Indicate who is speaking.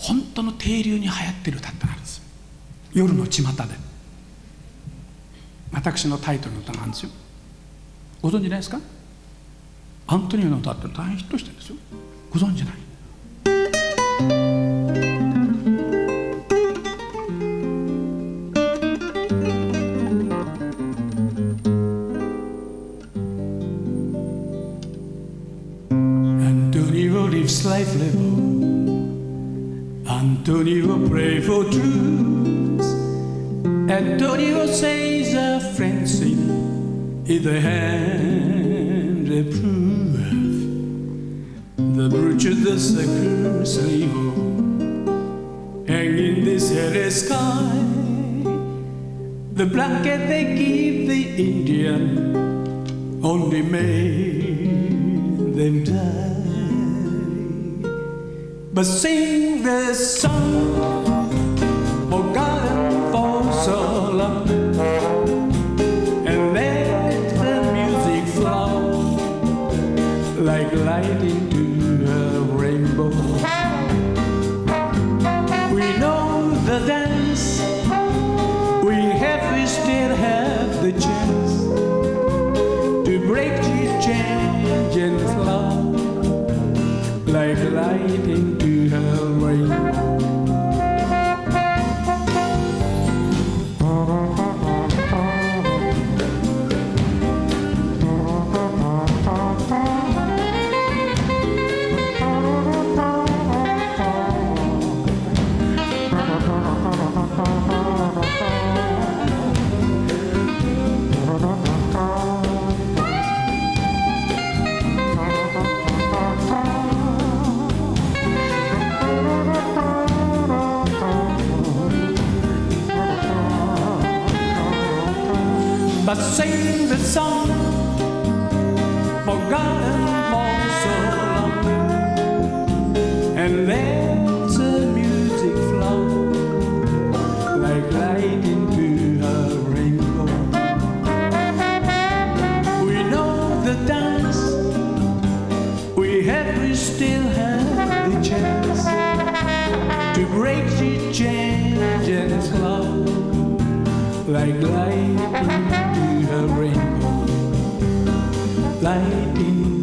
Speaker 1: 本当の底流に流行ってる歌ってあるんです。夜の巷で。私のタイトルの歌なんですよ。ご存知ないですか？アントニオの歌って大変ヒットしてるんですよ。ご存知ない？
Speaker 2: Lives life level. Antonio pray for truth. Antonio says a friend's in the hand of proof. The brooch of the suckers hang in this hairy sky. The blanket they give the Indian only made them die. But sing the song forgotten for so long, and let the music flow like light into a rainbow. We know the dance, we still have the chance to break the change and flow like light into her rainbow. But sing the song forgotten for so long, and let the music flow like light into her rainbow. We know the dance, we still have the chance to break the change and flow like light into her rainbow, light in